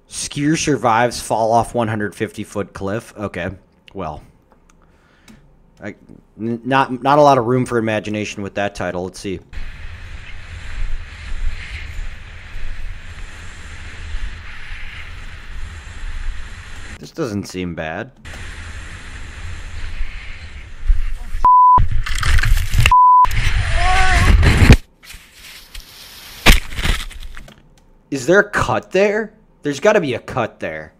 Skier survives fall off 150-foot cliff. Okay, well, not a lot of room for imagination with that title. Let's see. This doesn't seem bad. Is there a cut there? There's got to be a cut there.